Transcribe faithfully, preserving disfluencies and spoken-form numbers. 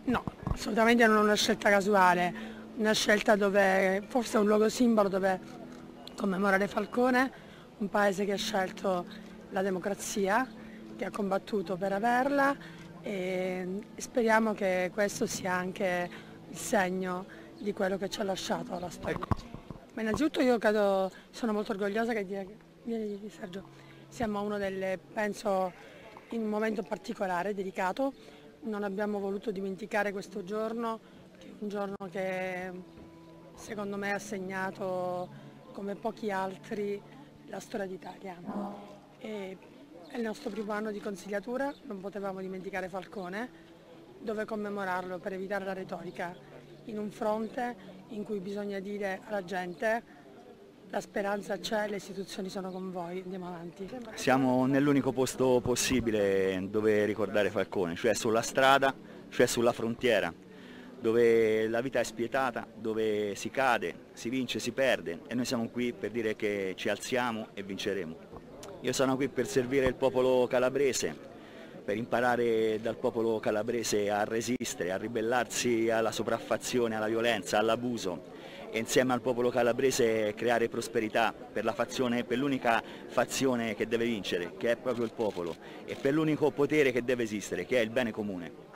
No, assolutamente non è una scelta casuale, una scelta dove forse è un luogo simbolo dove commemorare Falcone, un paese che ha scelto la democrazia, che ha combattuto per averla e speriamo che questo sia anche il segno di quello che ci ha lasciato la storia. Ma innanzitutto io credo, sono molto orgogliosa che dire, vieni Sergio, siamo uno delle, penso, in un momento particolare, delicato, non abbiamo voluto dimenticare questo giorno, che è un giorno che secondo me ha segnato come pochi altri la storia d'Italia. E è il nostro primo anno di consigliatura, non potevamo dimenticare Falcone, dove commemorarlo per evitare la retorica, in un fronte in cui bisogna dire alla gente la speranza c'è, le istituzioni sono con voi, andiamo avanti. Siamo nell'unico posto possibile dove ricordare Falcone, cioè sulla strada, cioè sulla frontiera, dove la vita è spietata, dove si cade, si vince, si perde e noi siamo qui per dire che ci alziamo e vinceremo. Io sono qui per servire il popolo calabrese, per imparare dal popolo calabrese a resistere, a ribellarsi alla sopraffazione, alla violenza, all'abuso e insieme al popolo calabrese creare prosperità per la fazione, per l'unica fazione che deve vincere, che è proprio il popolo, e per l'unico potere che deve esistere, che è il bene comune.